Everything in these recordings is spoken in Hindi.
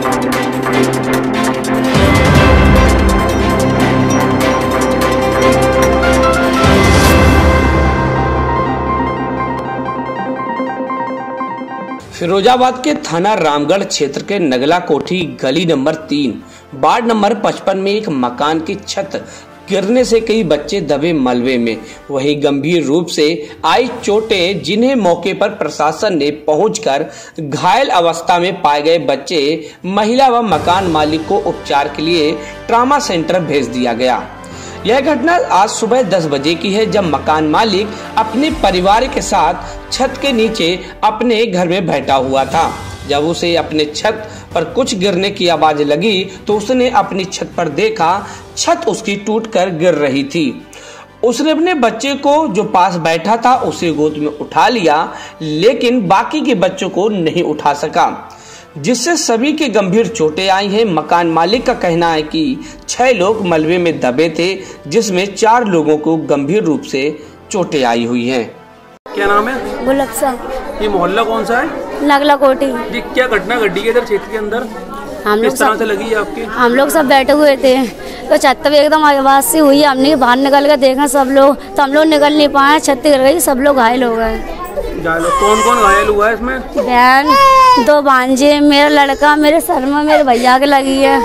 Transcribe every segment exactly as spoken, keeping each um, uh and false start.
फिरोजाबाद के थाना रामगढ़ क्षेत्र के नगला कोठी गली नंबर तीन वार्ड नंबर पचपन में एक मकान की छत गिरने से कई बच्चे दबे मलबे में, वहीं गंभीर रूप से आई चोटें, जिन्हें मौके पर प्रशासन ने पहुंचकर घायल अवस्था में पाए गए बच्चे, महिला व मकान मालिक को उपचार के लिए ट्रामा सेंटर भेज दिया गया। यह घटना आज सुबह दस बजे की है, जब मकान मालिक अपने परिवार के साथ छत के नीचे अपने घर में बैठा हुआ था। जब उसे अपने छत पर कुछ गिरने की आवाज लगी तो उसने अपनी छत पर देखा, छत उसकी टूटकर गिर रही थी। उसने अपने बच्चे को जो पास बैठा था उसे गोद में उठा लिया, लेकिन बाकी के बच्चों को नहीं उठा सका, जिससे सभी के गंभीर चोटें आई हैं। मकान मालिक का कहना है कि छह लोग मलबे में दबे थे, जिसमें चार लोगों को गंभीर रूप से चोटें आई हुई हैं। क्या नाम है? गुलक्सा। ये मोहल्ला कौन सा है? नगला कोठी। जी, क्या घटना घटी है इधर क्षेत्र के अंदर? हम लोग किस तरह से लगी है आपके? हम लोग सब बैठे हुए थे तो छत पे एकदम आवाज सी हुई, हमने बाहर निकल कर देखा सब लोग, तो हम लोग निकल नहीं पाए, छत गिर गई, सब लोग घायल हो गए। कौन कौन घायल हुआ है इसमें? बहन, दो भांजे, मेरा लड़का, मेरे सर में मेरे भैया के लगी है,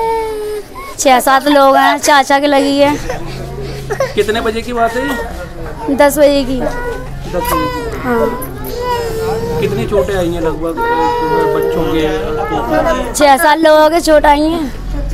छह सात लोग हैं, चाचा के लगी है। कितने बजे की बात है? दस बजे की। दस बजे की। हाँ। कितनी चोटें आई हैं लगभग बच्चों के? छह सात लोगों के चोट आई हैं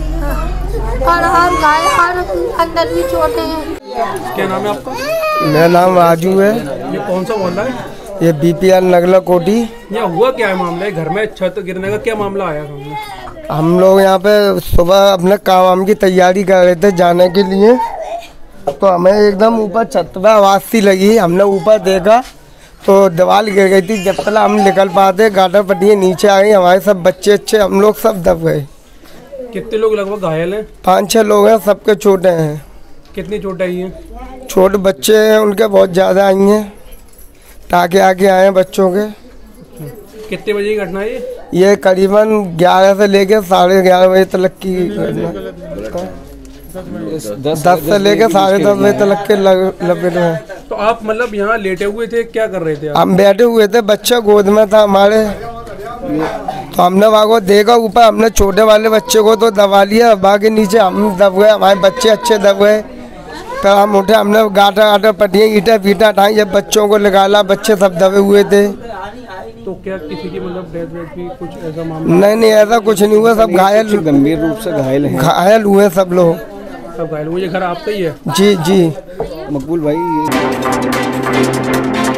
और और गाय और अंदर भी चोटें हैं। क्या नाम है आपका? मेरा नाम राजू है। ये कौन सा मोहल्ला है? ये बीपीआर नगला कोठी। ये हुआ क्या है मामला? घर में छत गिरने का क्या मामला आया सामने? हम लोग यहाँ पे सुबह अपने काम की तैयारी कर रहे थे जाने के लिए, तो हमें एकदम ऊपर छत पे आवाज सी लगी। हमने ऊपर देखा तो दीवार गिर गई थी। जब तक हम निकल पाते गाटर पट्टियाँ नीचे आ गई, हमारे सब बच्चे अच्छे हम लोग सब दब गए। कितने लोग लगभग घायल हैं? पाँच छह लोग हैं, सबके चोटें हैं। कितनी चोट आई हैं? छोटे बच्चे हैं उनके बहुत ज़्यादा आई हैं, टाके आके आए हैं बच्चों के। कितने बजे की घटना है ये? ये करीबन ग्यारह से लेके साढ़े ग्यारह बजे तक की घटना, दस से लेके साढ़े दस बजे तक के लपेट में। तो आप मतलब यहाँ लेटे हुए थे, क्या कर रहे थे आप? हम बैठे हुए थे, बच्चा गोद में था हमारे, तो हमने वहाँ को देखा ऊपर, हमने छोटे वाले बच्चे को तो दबा लिया, बाकी नीचे हम दब गए, हमारे बच्चे अच्छे दब गए। फिर हम उठे, हमने गाटा गाटा पट्टियाँ ईटा फीटा उठाई, जब बच्चों को निकाला बच्चे सब दबे हुए थे। तो क्या किसी की मतलब डेथ वेथ की कुछ ऐसा मामला? नहीं नहीं, ऐसा कुछ नहीं हुआ, सब घायल, गंभीर रूप से घायल हैं। घायल हुए सब लोग। सब घायल हुए। ये घर आपका ही है? जी जी। मकबूल भाई।